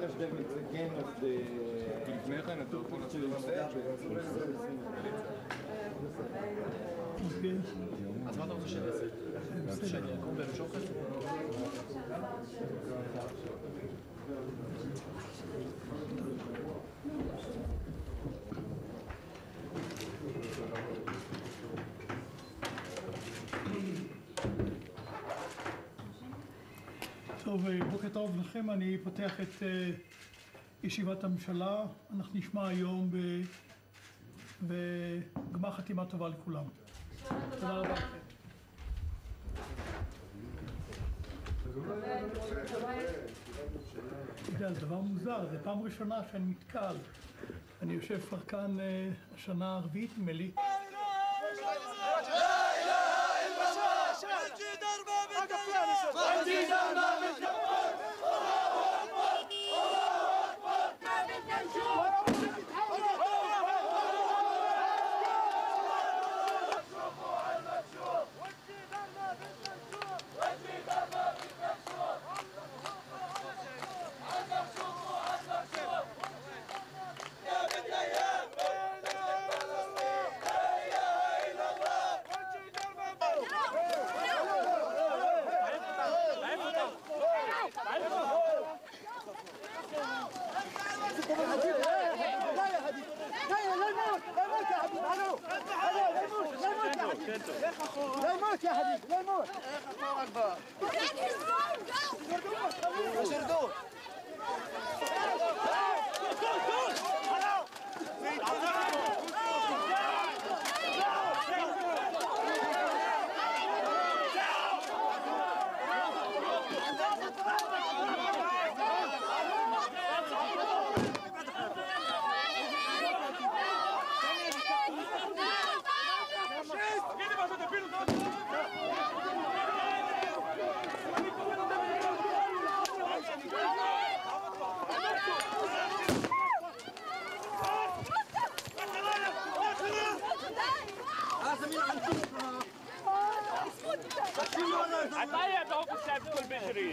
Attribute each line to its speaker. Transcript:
Speaker 1: Because them it's again of the...
Speaker 2: אז מה אתה רוצה שנעשה? שאני אקום ואמשוך את זה?
Speaker 3: טוב, בוקר טוב לכם, אני פותח את ישיבת הממשלה. אנחנו נשמע היום בגמר חתימה טובה לכולם. תודה רבה לכם. אתה יודע, זה דבר מוזר, זו פעם ראשונה שאני מתקל. אני יושב כבר כאן השנה הרביעית נדמה לי.
Speaker 4: لا يموت يا حبيبي لا يموت الله اكبر شردوه
Speaker 5: عطايا بهوك الشعب كل بشري